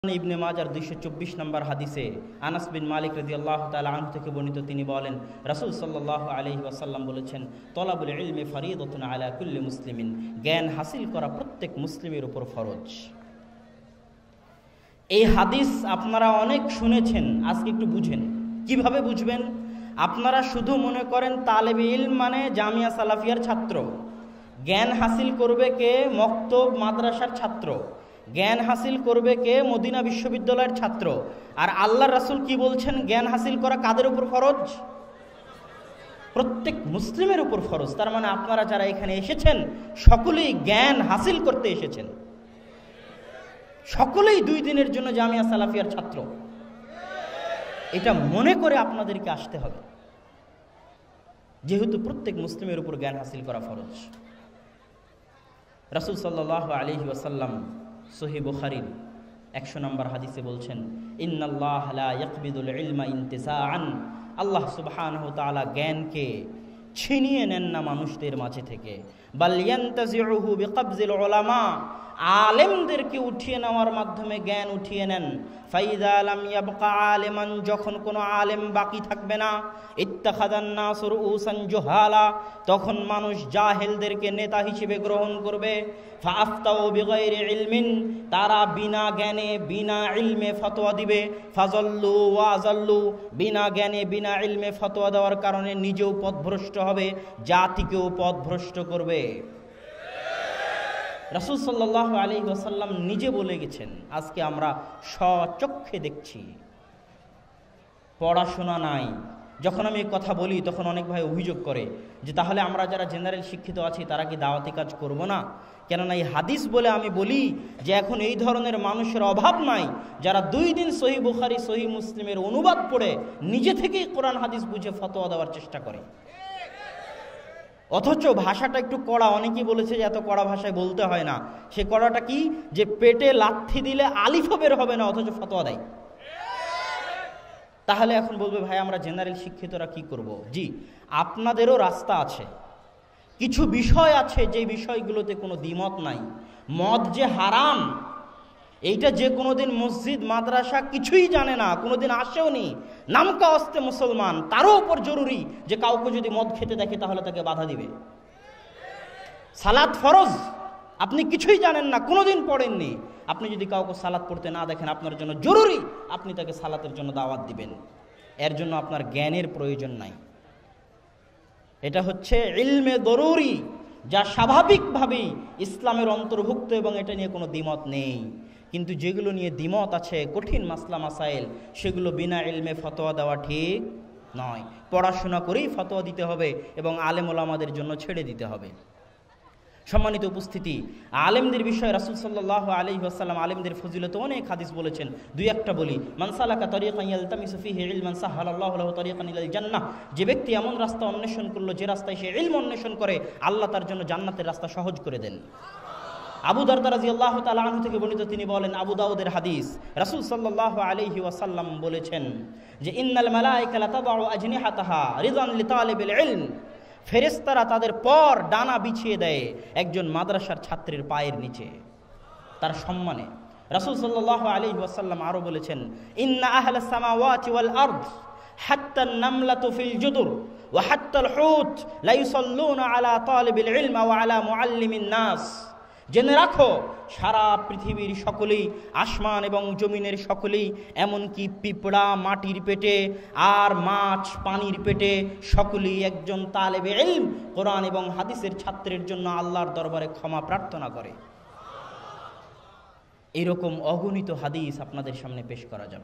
ইবনে মাজার 224 নম্বর হাদিসে আনাস বিন মালিক রাদিয়াল্লাহু তাআলা আনহু থেকে বর্ণিত, তিনি বলেন রাসূল সাল্লাল্লাহু আলাইহি ওয়াসাল্লাম বলেছেন, তলাবুল ইলমি ফরিদাতুন আলা কুল্লি মুসলিমিন, জ্ঞান হাসিল করা প্রত্যেক মুসলিমের উপর ফরজ। এই হাদিস আপনারা অনেক শুনেছেন, আজকে একটু বুঝেন। কিভাবে বুঝবেন? আপনারা শুধু মনে করেন তালেবে ইলম মানে জামিয়া সালাফিয়ার ছাত্র, জ্ঞান হাসিল করবে কে? মক্তব মাদ্রাসার ছাত্র, জ্ঞান হাসিল করবে কে? মদিনা বিশ্ববিদ্যালয়ের ছাত্র। আর আল্লাহর রাসূল কি বলছেন? জ্ঞান হাসিল করা কাদের উপর ফরজ? প্রত্যেক মুসলিমের উপর ফরজ। তার মানে আপনারা যারা এখানে এসেছেন সকলেই জ্ঞান হাসিল করতে এসেছেন, সকলেই 2 দিনের জন্য জামিয়া সালাফিয়ার ছাত্র। এটা মনে করে আপনাদেরকে আসতে হবে, যেহেতু প্রত্যেক মুসলিমের উপর জ্ঞান হাসিল করা ফরজ। রাসূল সাল্লাল্লাহু আলাইহি ওয়াসাল্লাম সহিহ বুখারীর 100 নম্বর হাদিসে বলছেন, ইন্নাল্লাহ লা ইয়াকবিদুল ইলমা ইনতিসাআন, আল্লাহ সুবহানাহু ওয়া তাআলা জ্ঞানকে ছিনিয়ে নেন না মানুষদের মাঝে থেকে, বাল ইয়ানতাজিউহু বিকবজিল উলামা, আলেমদেরকে উঠিয়ে নেওয়ার মাধ্যমে জ্ঞান উঠিয়ে নেন। ফাইযা লাম ইয়াবকা আলিমান, যখন কোনো আলেম বাকি থাকবে না, ইত্তাখাযান নাসু রুউসান জুহালা, তখন মানুষ জাহেলদেরকে নেতা হিসেবে গ্রহণ করবে। ফাআফতাউ বিগাইরি ইলমিন, তারা বিনা জ্ঞানে বিনা ইলমে ফতোয়া দিবে। ফাযাল্লু ওয়া আযাল্লু, বিনা জ্ঞানে বিনা ইলমে ফতোয়া দেওয়ার কারণে নিজেও পথভ্রষ্ট হবে, জাতিকেও পথভ্রষ্ট করবে। রাসূল সাল্লাল্লাহু আলাইহি ওয়াসাল্লাম নিজে বলে গেছেন, আজকে আমরা স্বচক্ষে দেখছি। পড়াশোনা নাই। যখন আমি কথা বলি তখন অনেক ভাই অভিযোগ করে যে তাহলে আমরা যারা জেনারেল শিক্ষিত আছি তারা কি দাওয়াতি কাজ করব না? কেননা এই হাদিস বলে আমি বলি যে এখন এই ধরনের মানুষের অভাব নাই যারা 2 দিন সহিহ বুখারী সহিহ মুসলিমের অনুবাদ পড়ে নিজে থেকেই কোরআন হাদিস বুঝে ফতোয়া দেওয়ার চেষ্টা করে। অথচ ভাষাটা একটু কড়া, অনেকেই বলেছে যে এত কড়া ভাষায় বলতে হয় না। সে কড়াটা কি? যে পেটে লাথি দিলে আলিফও বের হবে না, অথচ ফতোয়া দেয়। তাহলে এখন বলবে ভাই আমরা জেনারেল শিক্ষিতরা কি করব? জি, আপনাদেরও রাস্তা আছে। কিছু বিষয় আছে যে বিষয়গুলোতে কোনো দ্বিমত নাই। মদ যে হারাম, এইটা যে কোনোদিন মসজিদ মাদ্রাসা কিছুই জানে না, কোনোদিন আসেও নি, নামকা অস্তে মুসলমান, তারও উপর জরুরি যে কাউকে যদি মদ খেতে দেখে তাহলে তাকে বাধা দিবে। সালাত ফরজ, আপনি কিছুই জানেন না, কোনোদিন পড়েননি, আপনি যদি কাউকে সালাত পড়তে না দেখেন আপনার জন্য জরুরি আপনি তাকে সালাতের জন্য দাওয়াত দিবেন। এর জন্য আপনার জ্ঞানের প্রয়োজন নাই। এটা হচ্ছে ইলমে দরুরি, যা স্বাভাবিকভাবেই ইসলামের অন্তর্ভুক্ত এবং এটা নিয়ে কোনো দ্বিমত নেই। কিন্তু যেগুলো নিয়ে দ্বিমত আছে, কঠিন মাসলা মাসাইল, সেগুলো বিনা ইলমে ফতোয়া দেওয়া ঠিক নয়। পড়াশোনা করেই ফতোয়া দিতে হবে এবং আলেম ওলামাদের জন্য ছেড়ে দিতে হবে। সম্মানিত উপস্থিতি, আলেমদের বিষয়ে রাসূল সাল্লাল্লাহু আলাইহি ওয়াসাল্লাম আলেমদের ফজিলতে অনেক হাদিস বলেছেন। 2-1টা বলি। মান সালাকা তারিকান ইয়ালতামিসু ফীহি ইলমান সাহালাল্লাহু লাহু তারিকান ইলাল জান্নাহ, যে ব্যক্তি এমন রাস্তা অন্বেষণ করলো যে রাস্তায় সে ইলম অন্বেষণ করে, আল্লাহ তার জন্য জান্নাতের রাস্তা সহজ করে দেন। আবু দারদা রাদিয়াল্লাহু তাআলা আনহু থেকে বর্ণিত, তিনি বলেন, আবু দাউদের হাদিস, রাসূল সাল্লাল্লাহু আলাইহি ওয়াসাল্লাম বলেছেন যে ইন্নাল মালায়েকা লাতাদউ আজনিহাতাহা রিদান লিতালিবিল ইলম, ফেরেশতারা তাদের পর ডানা বিছিয়ে দেয় একজন মাদ্রাসার ছাত্রের পায়ের নিচে, তার সম্মানে। রাসূল সাল্লাল্লাহু আলাইহি ওয়াসাল্লাম আরো বলেছেন, ইন্না আহলাস সামাওয়াতি ওয়াল আরদ হাত্তা আন-নামলাতু ফিল জুদুর ওয়া হাত্তা আল-হুত লা ইউসাল্লুনা আলা তালিবিল ইলম ওয়া আলা মুআল্লিমিন নাস। জেনে রাখো, সারা পৃথিবীর সকলেই, আসমান এবং জমিনের সকলেই, এমনকি পিঁপড়া মাটির পেটে আর মাছ পানির পেটে, সকলেই একজন তালেবে ইলম কোরআন এবং হাদিসের ছাত্রের জন্য আল্লাহর দরবারে ক্ষমা প্রার্থনা করে। এরকম অগণিত হাদিস আপনাদের সামনে পেশ করা যাবে।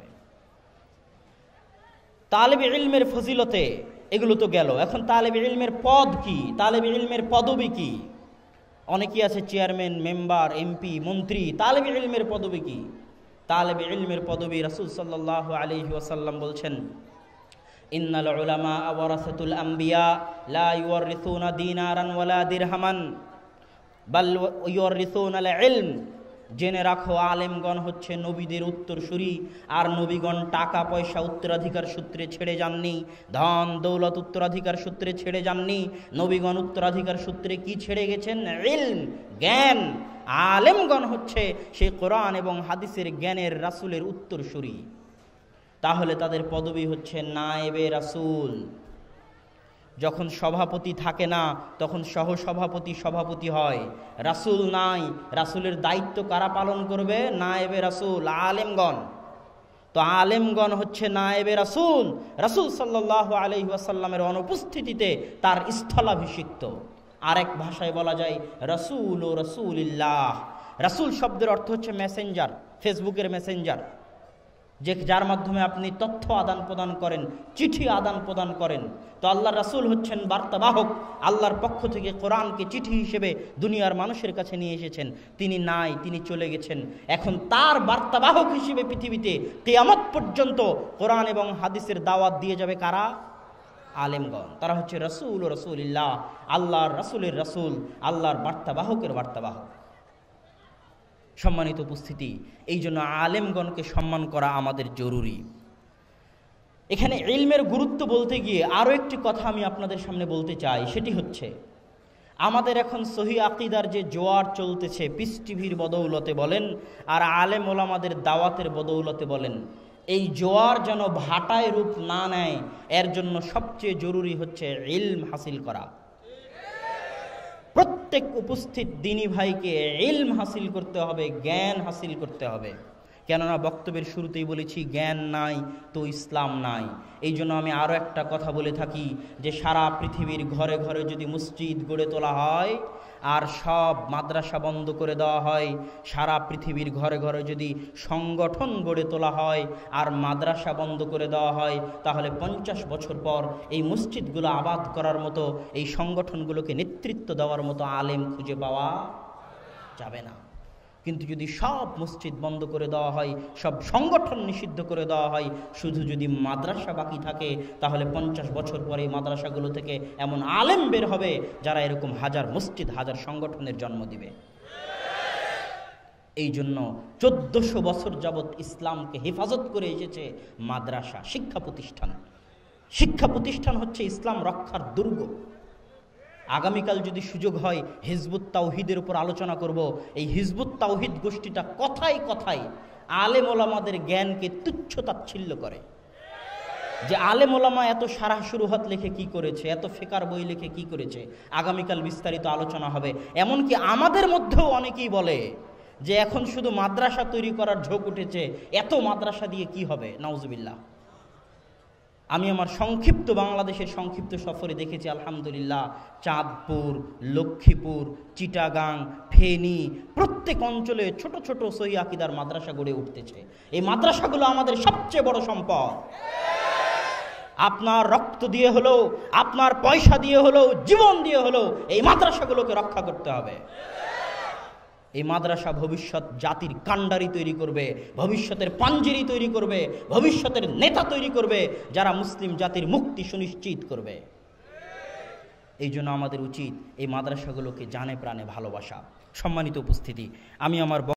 তালেবে ইলমের ফজিলতে এগুলো তো গেল, এখন তালেবে ইলমের পদ কি, তালেবে ইলমের পদবি কি? অনেকেই আছে চেয়ারম্যান, মেম্বার, এমপি, মন্ত্রী, তালেবে ইলমের পদবি কি? তালেবে ইলমের পদবি রাসূল সাল্লাল্লাহু আলাইহি ওয়াসাল্লাম বলছেন, ইন্নাল উলামা ওয়ারাসাতুল আম্বিয়া লা ইউরিসুনা দিনারান ওয়ালা দিরহামান বাল ইউরিসুনাল ইলম জেনে রাখো, আলেমগণ হচ্ছে নবীদের উত্তরসূরি। আর নবীগণ টাকা পয়সা উত্তরাধিকার সূত্রে ছেড়ে যাননি, ধন দৌলত উত্তরাধিকার সূত্রে ছেড়ে যাননি। নবীগণ উত্তরাধিকার সূত্রে কি ছেড়ে গেছেন? ইলম, জ্ঞান। আলেমগণ হচ্ছে সেই কোরআন এবং হাদিসের জ্ঞানের রাসূলের উত্তরসূরি। তাহলে তাদের পদবি হচ্ছে নায়েবে রাসূল। যখন সভাপতি থাকে না তখন সহসভাপতি সভাপতি হয়। রাসূল নাই, রাসূলের দায়িত্ব কারা পালন করবে? নায়েবে রাসূল, আলেমগণ। তো আলেমগণ হচ্ছে নায়েবে রাসূল। রাসূল সাল্লাল্লাহু আলাইহি ওয়াসাল্লামের অনুপস্থিতিতে তার স্থলাভিষিক্ত। আরেক ভাষায় বলা যায় রাসূল ও রাসূলিল্লাহ। রাসূল শব্দের অর্থ হচ্ছে মেসেঞ্জার, ফেসবুকের মেসেঞ্জার, যার মাধ্যমে আপনি তথ্য আদান প্রদান করেন, চিঠি আদান প্রদান করেন। তো আল্লাহর রাসূল হচ্ছেন বার্তাবাহক। আল্লাহর পক্ষ থেকে কোরআনকে চিঠি হিসেবে দুনিয়ার মানুষের কাছে নিয়ে এসেছেন। তিনি নাই, তিনি চলে গেছেন। এখন তার বার্তাবাহক হিসেবে পৃথিবীতে কিয়ামত পর্যন্ত কোরআন এবং হাদিসের দাওয়াত দিয়ে যাবে কারা? আলেমগণ। তারা হচ্ছে রাসূল ও রাসূলিল্লাহ, আল্লাহর রাসূলের রাসূল, আল্লাহর বার্তাবাহকের বার্তাবাহক। সম্মানিত উপস্থিতি, এই জন্য আলেমগণকে সম্মান করা আমাদের জরুরি। এখানে ইলমের গুরুত্ব বলতে গিয়ে আরও একটি কথা আমি আপনাদের সামনে বলতে চাই। সেটি হচ্ছে, আমাদের এখন সহিহ আকীদার যে জোয়ার চলতেছে, পিস টিভির বদৌলতে বলেন আর আলেম ওলামাদের দাওয়াতের বদৌলতে বলেন, এই জোয়ার যেন ভাটায় রূপ না নেয়, এর জন্য সবচেয়ে জরুরি হচ্ছে ইলম হাসিল করা। প্রত্যেক উপস্থিত দিনী ভাইকে ইলম হাসিল করতে হবে, জ্ঞান হাসিল করতে হবে। কেননা বক্তব্যের শুরুতেই বলেছি, জ্ঞান নাই তো ইসলাম নাই। এই জন্য আমি আরও একটা কথা বলে থাকি যে সারা পৃথিবীর ঘরে ঘরে যদি মসজিদ গড়ে তোলা হয় আর সব মাদ্রাসা বন্ধ করে দেওয়া হয়, সারা পৃথিবীর ঘরে ঘরে যদি সংগঠন গড়ে তোলা হয় আর মাদ্রাসা বন্ধ করে দেওয়া হয়, তাহলে 50 বছর পর এই মসজিদগুলো আবাদ করার মতো, এই সংগঠনগুলোকে নেতৃত্ব দেওয়ার মতো আলেম খুঁজে পাওয়া যাবে না। কিন্তু যদি সব মসজিদ বন্ধ করে দেওয়া হয়, সব সংগঠন নিষিদ্ধ করে দেওয়া হয়, শুধু যদি মাদ্রাসা বাকি থাকে, তাহলে 50 বছর পরে মাদ্রাসাগুলো থেকে এমন আলেম বের হবে যারা এরকম হাজার মসজিদ, হাজার সংগঠনের জন্ম দিবে। এই জন্য 1400 বছর যাবৎ ইসলামকে হেফাজত করে এসেছে মাদ্রাসা, শিক্ষা প্রতিষ্ঠান। শিক্ষা প্রতিষ্ঠান হচ্ছে ইসলাম রক্ষার দুর্গ। আগামীকাল যদি সুযোগ হয় হিজবুত তাওহীদের উপর আলোচনা করব। এই হিজবুত তাওহীদ গোষ্ঠীটা কথায় কথায় আলেম ওলামাদের জ্ঞানকে তুচ্ছ তাচ্ছিল্য করে, যে আলেম ওলামা এত সারাহ শুরুহাত লিখে কি করেছে, এত ফিকার বই লিখে কি করেছে। আগামীকাল বিস্তারিত আলোচনা হবে। এমনকি আমাদের মধ্যেও অনেকেই বলে যে এখন শুধু মাদ্রাসা তৈরি করার ঝোঁক উঠেছে, এত মাদ্রাসা দিয়ে কি হবে। নাউজুবিল্লাহ। আমি আমার সংক্ষিপ্ত বাংলাদেশের সংক্ষিপ্ত সফরে দেখেছি আলহামদুলিল্লাহ, চাঁদপুর, লক্ষ্মীপুর, চিটাগাং, ফেনী, প্রত্যেক অঞ্চলে ছোট ছোট সহিহ আকীদার মাদ্রাসা গড়ে উঠতেছে। এই মাদ্রাসাগুলো আমাদের সবচেয়ে বড় সম্পদ। আপনার রক্ত দিয়ে হলেও, আপনার পয়সা দিয়ে হলেও, জীবন দিয়ে হলেও এই মাদ্রাসাগুলোকে রক্ষা করতে হবে। এই মাদ্রাসা ভবিষ্যৎ জাতির কাণ্ডারি তৈরি করবে, ভবিষ্যতের পাঞ্জেরি তৈরি করবে, ভবিষ্যতের নেতা তৈরি করবে, যারা মুসলিম জাতির মুক্তি সুনিশ্চিত করবে। এই জন্য আমাদের উচিত এই মাদ্রাসাগুলোকে জানে প্রাণে ভালোবাসা। সম্মানিত উপস্থিতি, আমি আমার